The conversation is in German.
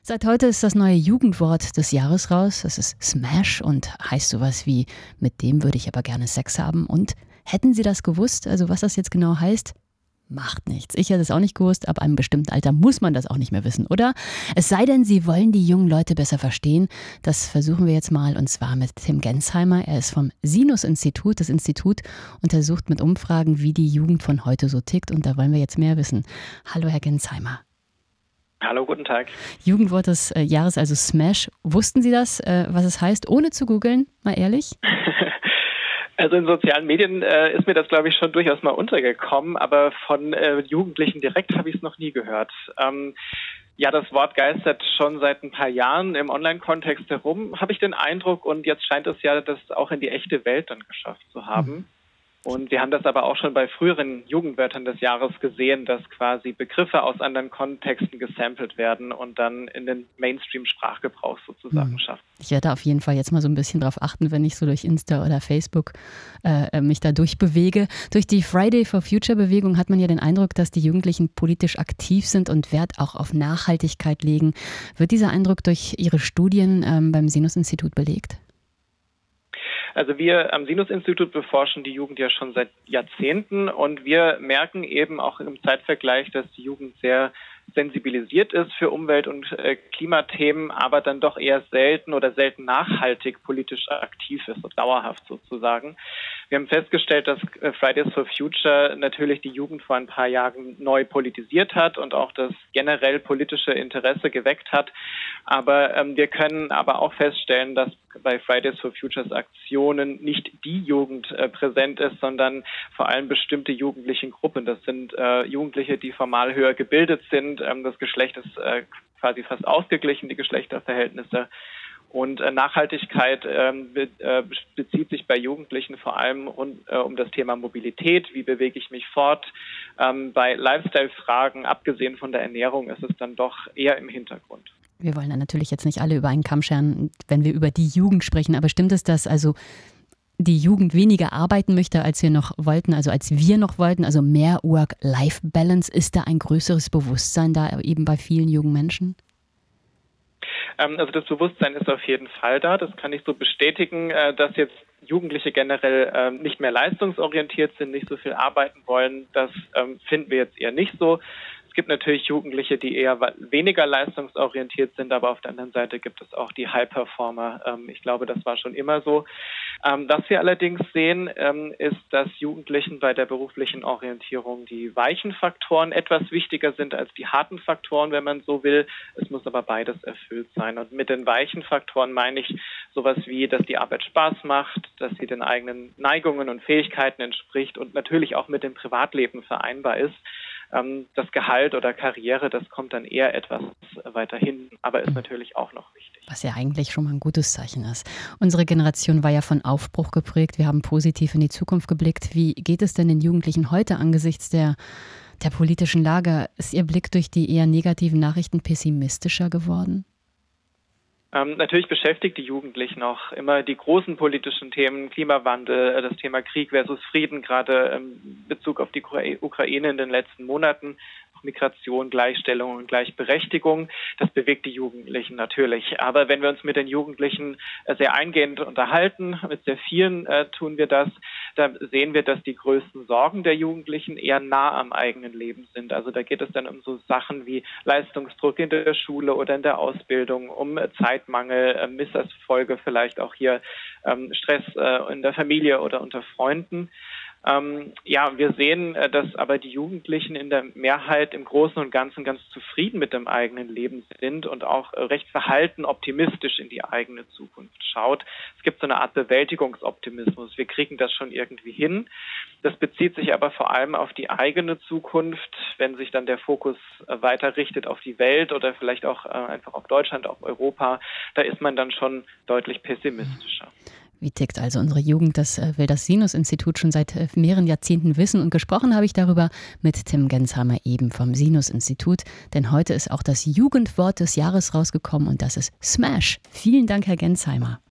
Seit heute ist das neue Jugendwort des Jahres raus. Das ist Smash und heißt sowas wie, mit dem würde ich aber gerne Sex haben. Und hätten Sie das gewusst, also was das jetzt genau heißt? Macht nichts. Ich hätte es auch nicht gewusst, ab einem bestimmten Alter muss man das auch nicht mehr wissen, oder? Es sei denn, Sie wollen die jungen Leute besser verstehen. Das versuchen wir jetzt mal, und zwar mit Tim Gensheimer. Er ist vom Sinus-Institut. Das Institut untersucht mit Umfragen, wie die Jugend von heute so tickt, und da wollen wir jetzt mehr wissen. Hallo, Herr Gensheimer. Hallo, guten Tag. Jugendwort des Jahres, also Smash. Wussten Sie das, was es heißt, ohne zu googeln, mal ehrlich? Also in sozialen Medien ist mir das, glaube ich, schon durchaus mal untergekommen, aber von Jugendlichen direkt habe ich es noch nie gehört. Ja, das Wort geistert schon seit ein paar Jahren im Online-Kontext herum, habe ich den Eindruck, und jetzt scheint es ja, das auch in die echte Welt dann geschafft zu haben. Und wir haben das aber auch schon bei früheren Jugendwörtern des Jahres gesehen, dass quasi Begriffe aus anderen Kontexten gesampelt werden und dann in den Mainstream-Sprachgebrauch sozusagen schaffen. Ich werde auf jeden Fall jetzt mal so ein bisschen drauf achten, wenn ich so durch Insta oder Facebook mich da durchbewege. Durch die Friday for Future Bewegung hat man ja den Eindruck, dass die Jugendlichen politisch aktiv sind und Wert auch auf Nachhaltigkeit legen. Wird dieser Eindruck durch Ihre Studien beim Sinus-Institut belegt? Also wir am Sinus-Institut beforschen die Jugend ja schon seit Jahrzehnten, und wir merken eben auch im Zeitvergleich, dass die Jugend sehr sensibilisiert ist für Umwelt- und Klimathemen, aber dann doch eher selten nachhaltig politisch aktiv ist, so dauerhaft sozusagen. Wir haben festgestellt, dass Fridays for Future natürlich die Jugend vor ein paar Jahren neu politisiert hat und auch das generell politische Interesse geweckt hat. Aber wir können aber auch feststellen, dass bei Fridays for Futures Aktionen nicht die Jugend präsent ist, sondern vor allem bestimmte jugendliche Gruppen. Das sind Jugendliche, die formal höher gebildet sind. Das Geschlecht ist quasi fast ausgeglichen, die Geschlechterverhältnisse. Und Nachhaltigkeit bezieht sich bei Jugendlichen vor allem um das Thema Mobilität. Wie bewege ich mich fort? Bei Lifestyle-Fragen, abgesehen von der Ernährung, ist es dann doch eher im Hintergrund. Wir wollen dann natürlich jetzt nicht alle über einen Kamm scheren, wenn wir über die Jugend sprechen. Aber stimmt es, dass also die Jugend weniger arbeiten möchte, als wir noch wollten, also mehr Work-Life-Balance? Ist da ein größeres Bewusstsein da eben bei vielen jungen Menschen? Also das Bewusstsein ist auf jeden Fall da. Das kann ich so bestätigen, dass jetzt Jugendliche generell nicht mehr leistungsorientiert sind, nicht so viel arbeiten wollen. Das finden wir jetzt eher nicht so. Es gibt natürlich Jugendliche, die eher weniger leistungsorientiert sind, aber auf der anderen Seite gibt es auch die High-Performer. Ich glaube, das war schon immer so. Was wir allerdings sehen, ist, dass Jugendlichen bei der beruflichen Orientierung die weichen Faktoren etwas wichtiger sind als die harten Faktoren, wenn man so will. Es muss aber beides erfüllt sein. Und mit den weichen Faktoren meine ich sowas wie, dass die Arbeit Spaß macht, dass sie den eigenen Neigungen und Fähigkeiten entspricht und natürlich auch mit dem Privatleben vereinbar ist. Das Gehalt oder Karriere, das kommt dann eher etwas weiter hin, aber ist natürlich auch noch wichtig. Was ja eigentlich schon mal ein gutes Zeichen ist. Unsere Generation war ja von Aufbruch geprägt. Wir haben positiv in die Zukunft geblickt. Wie geht es denn den Jugendlichen heute angesichts der politischen Lage? Ist Ihr Blick durch die eher negativen Nachrichten pessimistischer geworden? Natürlich beschäftigt die Jugendlichen auch immer die großen politischen Themen, Klimawandel, das Thema Krieg versus Frieden, gerade in Bezug auf die Ukraine in den letzten Monaten, Migration, Gleichstellung und Gleichberechtigung. Das bewegt die Jugendlichen natürlich. Aber wenn wir uns mit den Jugendlichen sehr eingehend unterhalten, mit sehr vielen tun wir das, da sehen wir, dass die größten Sorgen der Jugendlichen eher nah am eigenen Leben sind. Also da geht es dann um so Sachen wie Leistungsdruck in der Schule oder in der Ausbildung, um Zeitmangel, Misserfolge, vielleicht auch hier Stress in der Familie oder unter Freunden. Wir sehen, dass aber die Jugendlichen in der Mehrheit im Großen und Ganzen ganz zufrieden mit dem eigenen Leben sind und auch recht verhalten optimistisch in die eigene Zukunft schaut. Es gibt so eine Art Bewältigungsoptimismus. Wir kriegen das schon irgendwie hin. Das bezieht sich aber vor allem auf die eigene Zukunft. Wenn sich dann der Fokus weiter richtet auf die Welt oder vielleicht auch einfach auf Deutschland, auf Europa, da ist man dann schon deutlich pessimistischer. Wie tickt also unsere Jugend? Das will das Sinus-Institut schon seit mehreren Jahrzehnten wissen. Und gesprochen habe ich darüber mit Tim Gensheimer eben vom Sinus-Institut. Denn heute ist auch das Jugendwort des Jahres rausgekommen, und das ist Smash. Vielen Dank, Herr Gensheimer.